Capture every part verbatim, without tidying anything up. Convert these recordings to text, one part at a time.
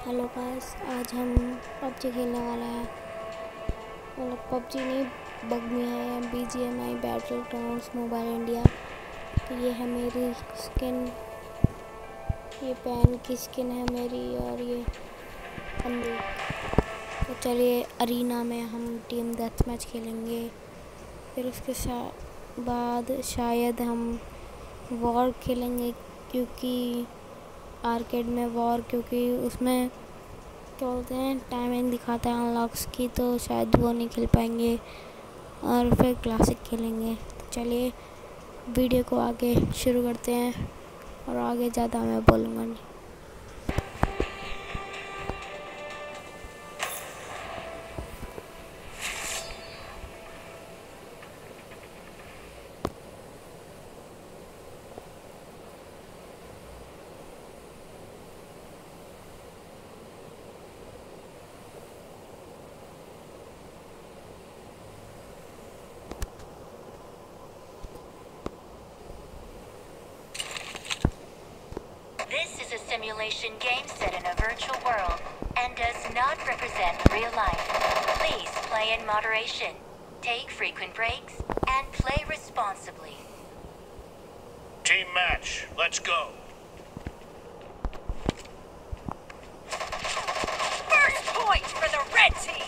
Hello guys, आज हम PUBG खेलने वाले हैं। मतलब पबजी नहीं, बगमी है, B G M I battlegrounds mobile India. तो ये है मेरी स्किन, ये पैन की स्किन है मेरी, और ये बंदूक। तो चलिए अरीना में हम टीम डेथ मैच खेलेंगे। फिर उसके शा, बाद शायद हम वॉर खेलेंगे, क्योंकि आर्केड में वॉर, क्योंकि उसमें क्या बोलते हैं टाइमिंग दिखाता है अनलॉक्स की, तो शायद वो नहीं खेल पाएंगे। और फिर क्लासिक खेलेंगे। तो चलिए वीडियो को आगे शुरू करते हैं, और आगे ज़्यादा मैं बोलूँगा नहीं। This is a simulation game set in a virtual world and does not represent real life. Please play in moderation, take frequent breaks, and play responsibly. Team match, let's go. First point for the red team!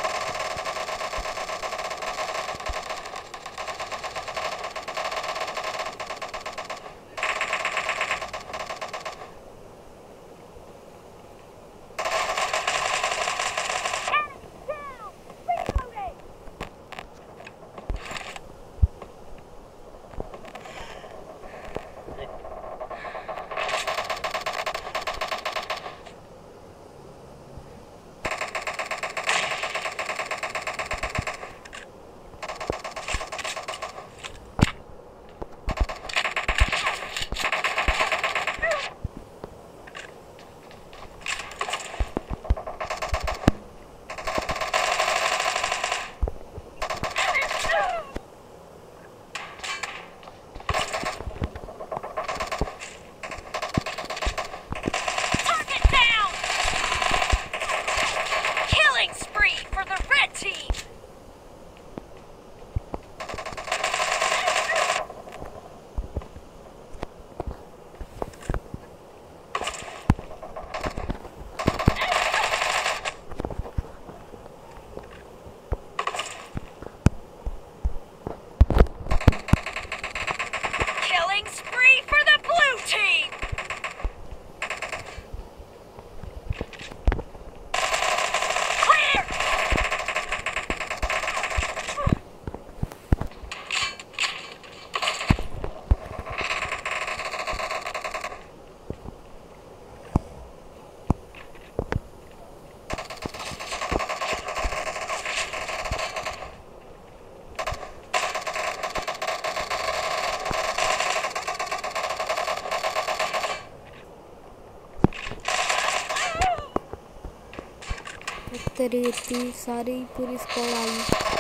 तेरी इतनी सारी पूरी score आई।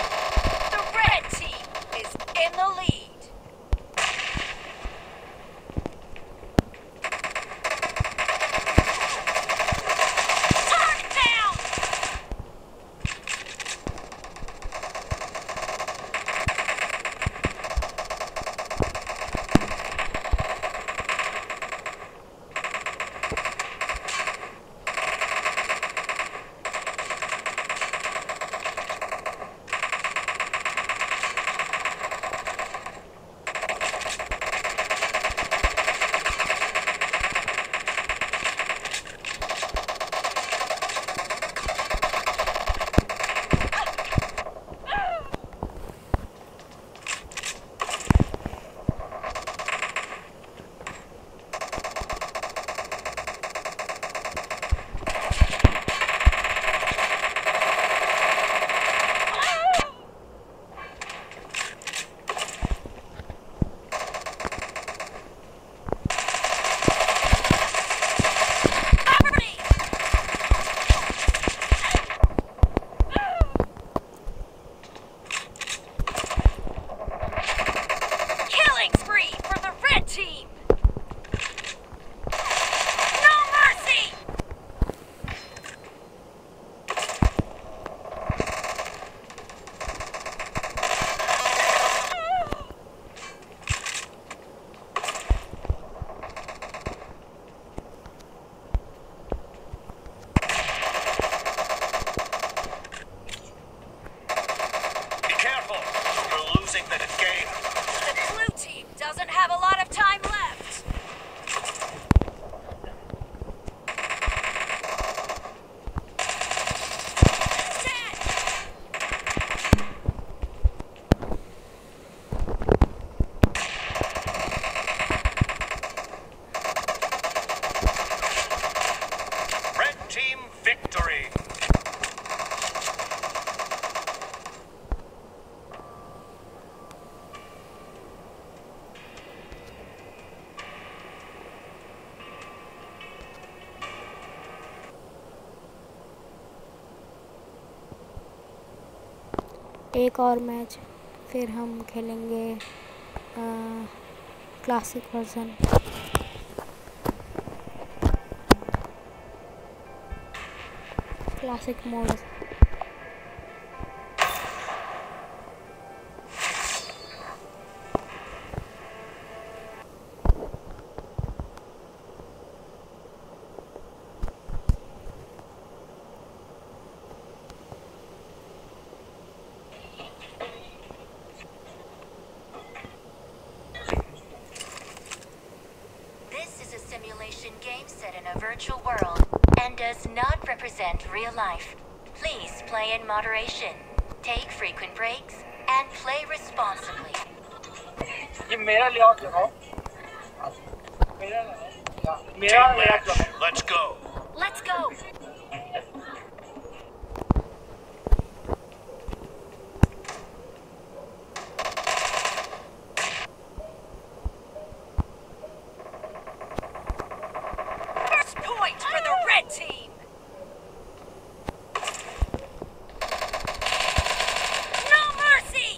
The red team is in the lead. designated game. The blue team doesn't have a lot of time left. Red team victory. एक और match फिर हम खेलेंगे classic version. Classic mode. Simulation game set in a virtual world and does not represent real life. Please play in moderation, take frequent breaks, and play responsibly. ये मेरा layout लगाओ मेरा लगाओ मेरा Team लेआउट match. लगाओ Let's go. Let's go! First point for the red team. No mercy.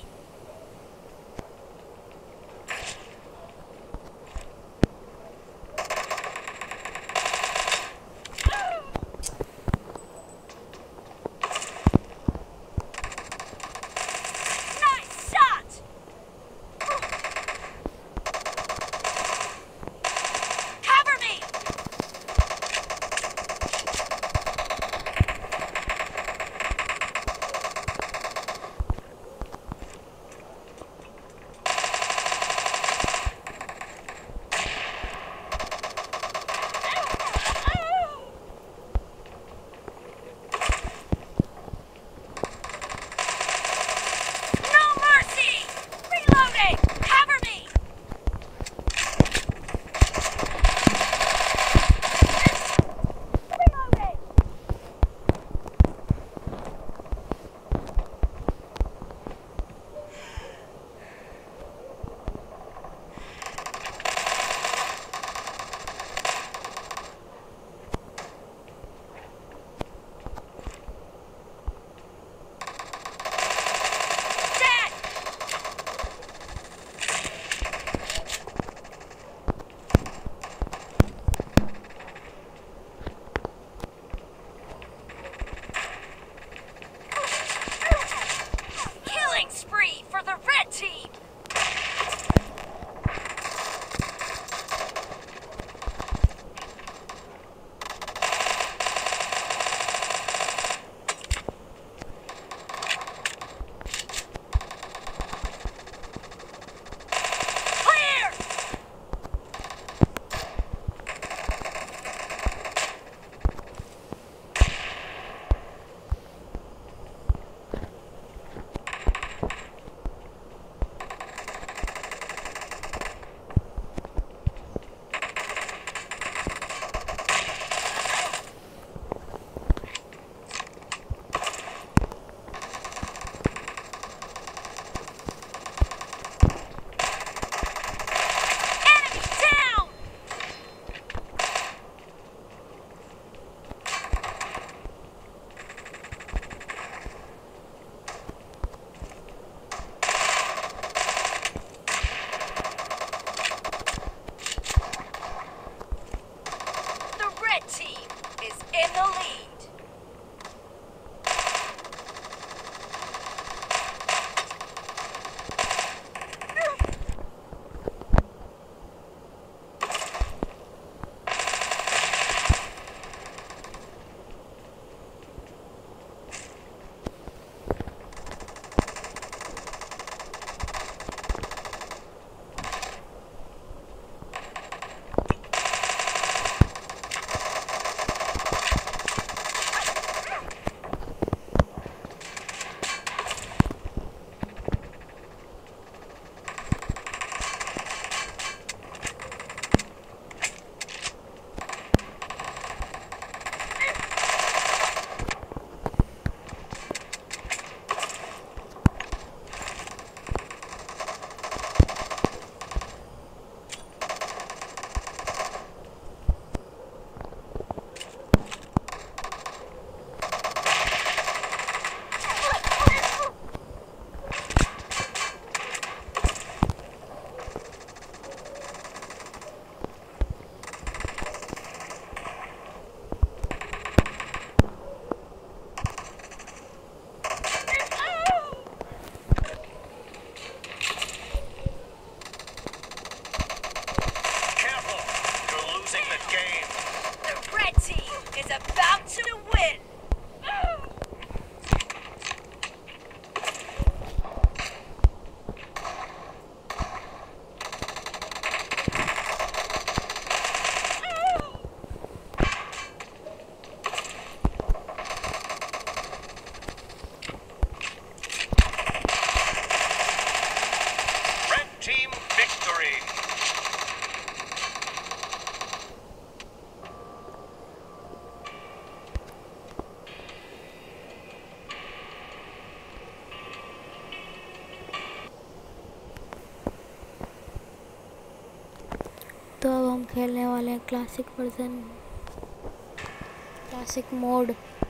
तो अब हम खेलने वाले हैं क्लासिक वर्जन, क्लासिक मोड।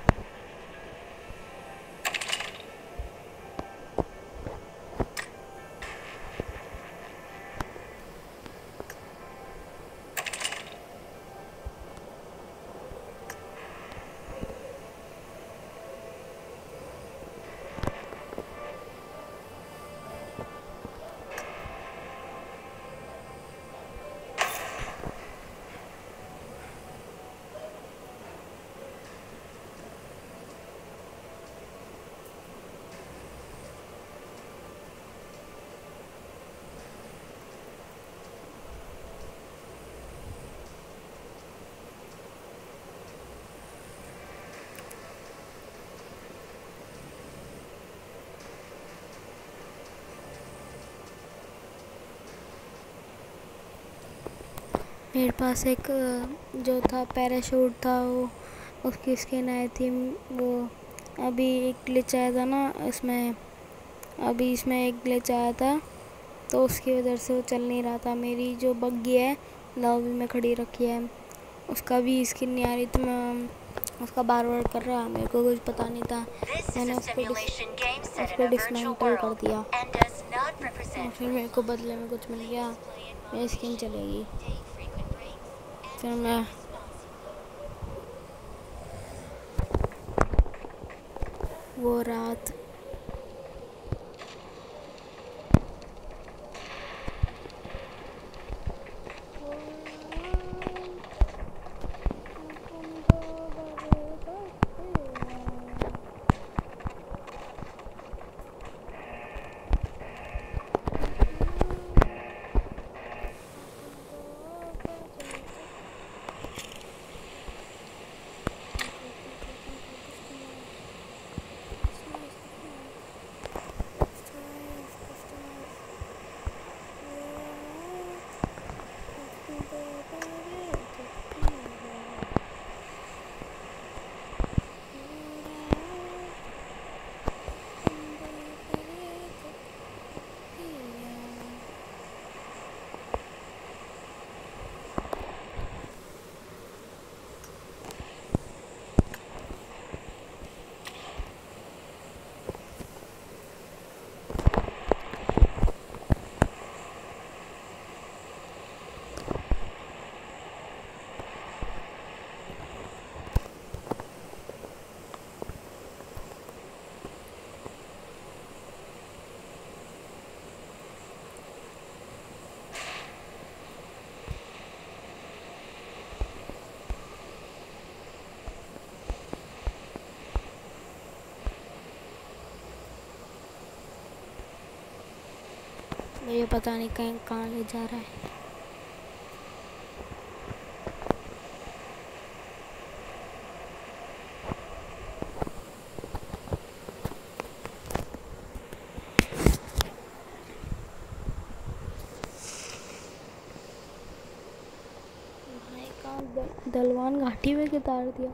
मेरे पास एक जो था पैराशूट था, वो उसकी स्किन आई थी। वो अभी एक ग्लिच आया था ना इसमें, अभी इसमें एक ग्लिच आया था तो उसकी वजह से वो चल नहीं रहा था। मेरी जो बग्गी है लॉबी में खड़ी रखी है, उसका भी स्किन नहीं आ रही, तो मैं उसका बार बार कर रहा, मेरे को कुछ पता नहीं था। मैंने उसको डिस, उसको डिसमेंटल कर दिया और फिर मेरे को बदले में कुछ मिल गया, मेरी स्किन चलेगी। फिर मैं वो रात मुझे पता नहीं कहीं कहाँ ले जा रहा है। भाई कहाँ दलवान घाटी में उतार दिया।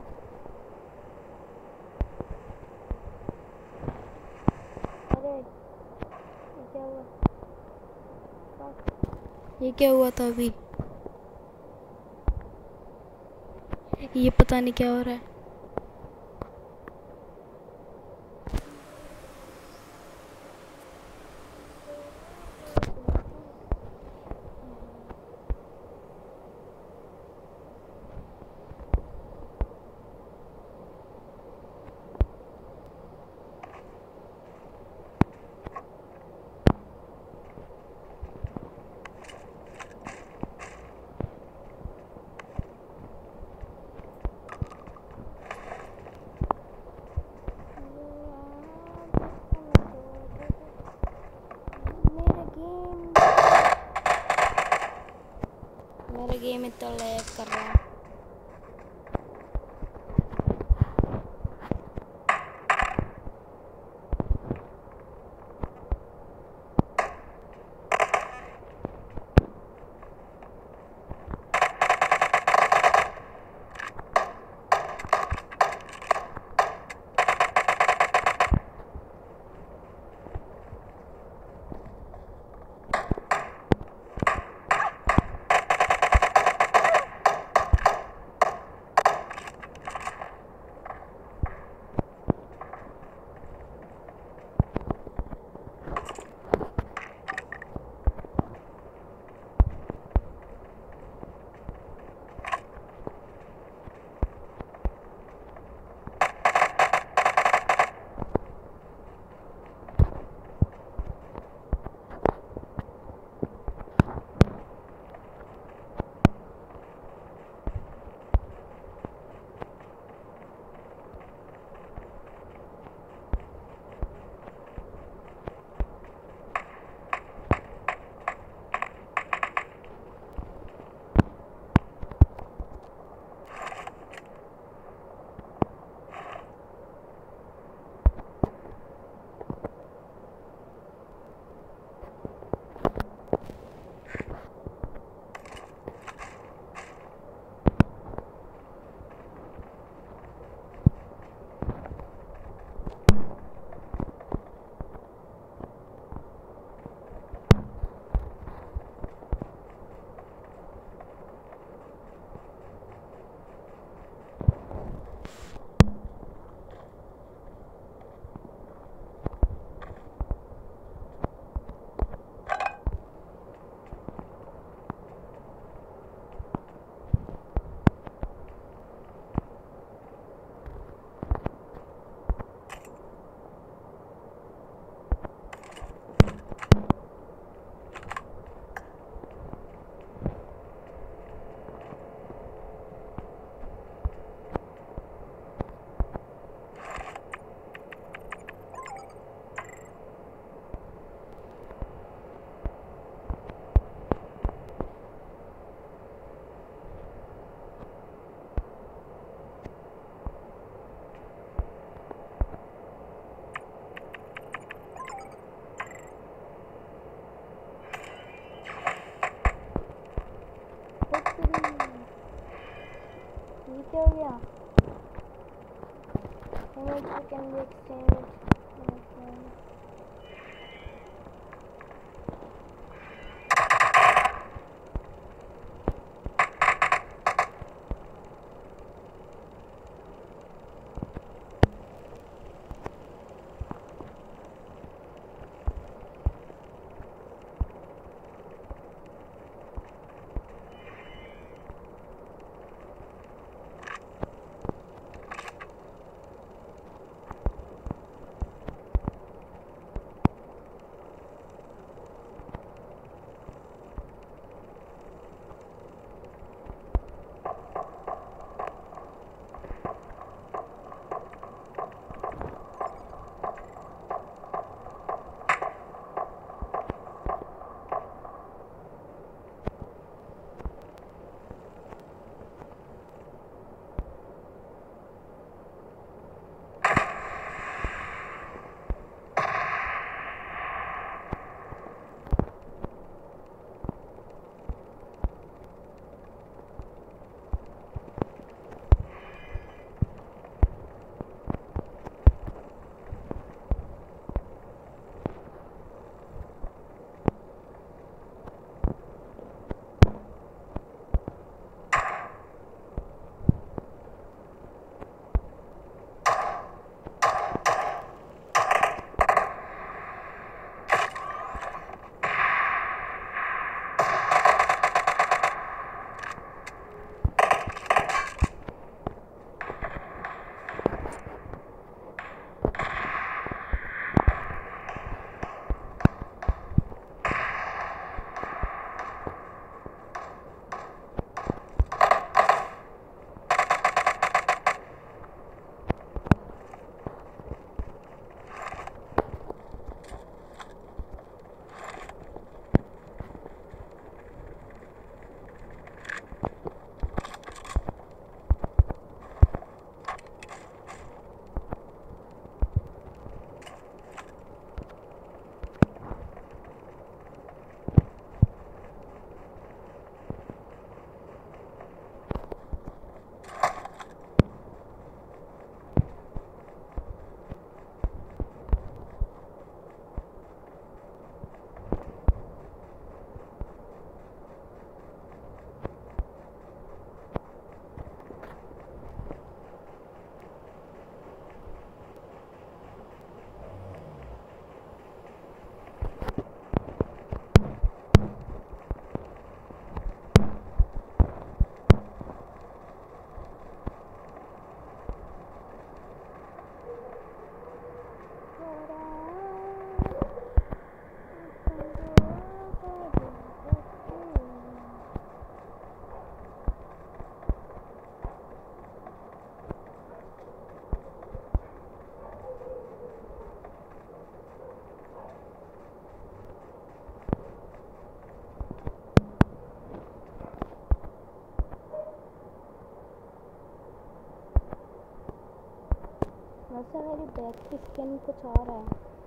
अरे ये क्या हुआ? ये क्या हुआ था अभी? ये पता नहीं क्या हो रहा है। मेरा गेम इतना लैग कर रहा है। क्या हो गया? Image can be exchanged. वैसे मेरी बैक की स्किन कुछ और है।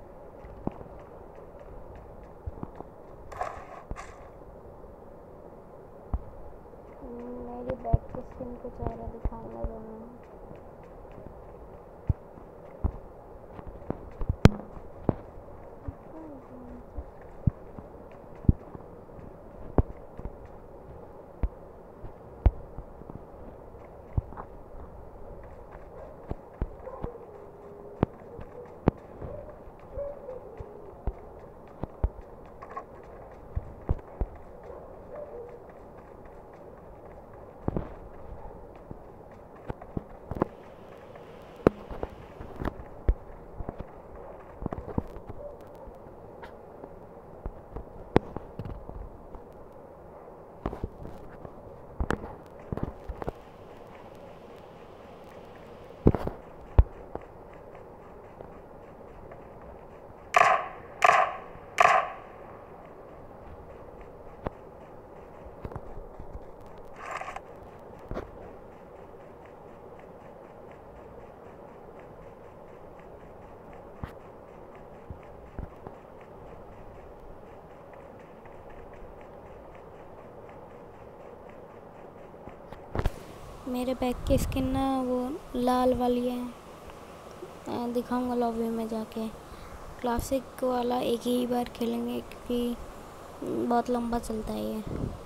मेरी बैक की स्किन कुछ और है, दिखाऊंगा तुम्हें। मेरे बैग की स्किन ना वो लाल वाली है, दिखाऊंगा लॉबी में जाके। क्लासिक वाला एक ही बार खेलेंगे क्योंकि बहुत लंबा चलता है ये।